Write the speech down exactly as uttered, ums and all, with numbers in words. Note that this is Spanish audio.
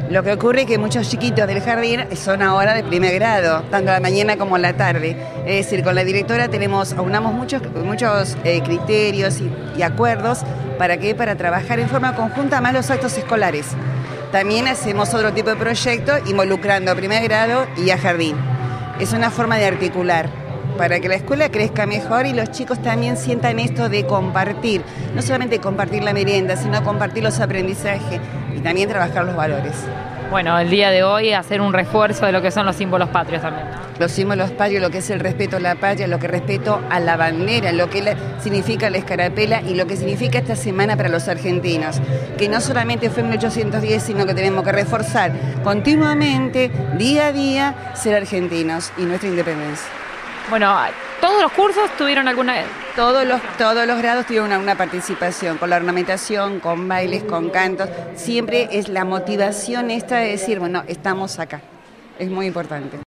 Lo que ocurre es que muchos chiquitos del jardín son ahora de primer grado, tanto a la mañana como a la tarde. Es decir, con la directora tenemos, aunamos muchos, muchos eh, criterios y, y acuerdos para que para trabajar en forma conjunta más los actos escolares. También hacemos otro tipo de proyectos involucrando a primer grado y a jardín. Es una forma de articular para que la escuela crezca mejor y los chicos también sientan esto de compartir, no solamente compartir la merienda, sino compartir los aprendizajes y también trabajar los valores. Bueno, el día de hoy hacer un refuerzo de lo que son los símbolos patrios también, ¿no? Los símbolos patrios, lo que es el respeto a la patria, lo que respeto a la bandera, lo que la, significa la escarapela y lo que significa esta semana para los argentinos, que no solamente fue en mil ochocientos diez, sino que tenemos que reforzar continuamente, día a día, ser argentinos y nuestra independencia. Bueno, ¿todos los cursos tuvieron alguna...? Todos los, todos los grados tuvieron una, una participación, con la ornamentación, con bailes, con cantos. Siempre es la motivación esta de decir, bueno, estamos acá. Es muy importante.